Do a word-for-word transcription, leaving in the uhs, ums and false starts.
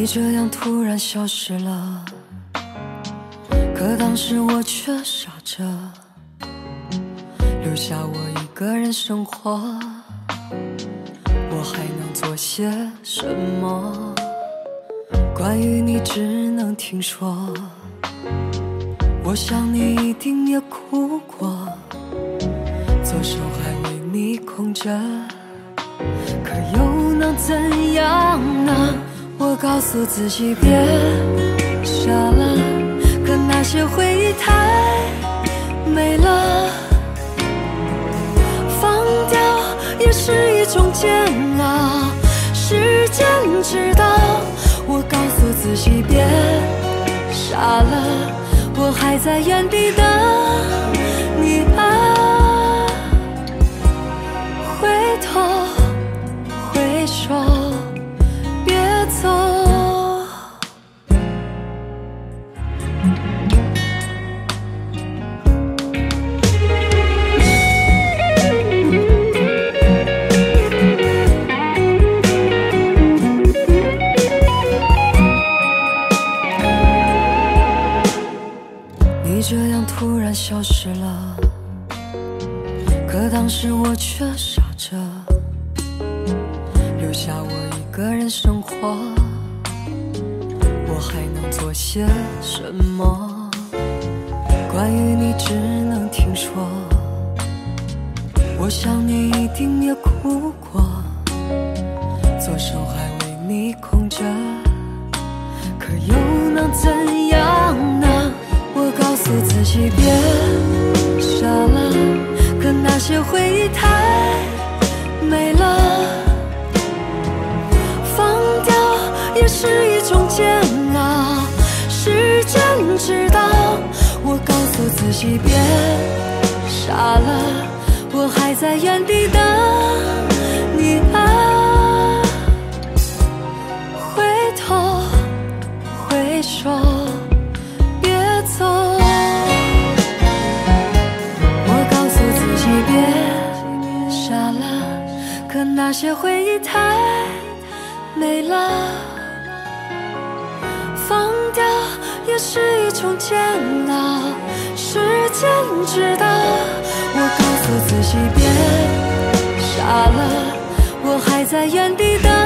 你这样突然消失了，可当时我却傻着，留下我一个人生活，我还能做些什么？关于你只能听说，我想你一定也哭过，左手还为你空着，可又能怎样呢？我告诉自己别傻了，可那些回忆太美了，放掉也是一种煎熬，时间知道。我告诉自己别傻了，我还在原地等你啊，回头挥手别走。你这样突然消失了，可当时我却傻着，留下我一个人生活，我还能做些什么？关于你只能听说，我想你一定也哭过，左手还为你空着，可又能怎样呢？我告诉自己别傻了，可那些回忆太美了，放掉也是一种煎熬，时间知道。我告诉自己别傻了，我还在原地等你啊，回头挥手别走。我告诉自己别傻了，可那些回忆太美了，放掉也是一种煎熬，时间知道。我告诉自己别傻了，我还在原地等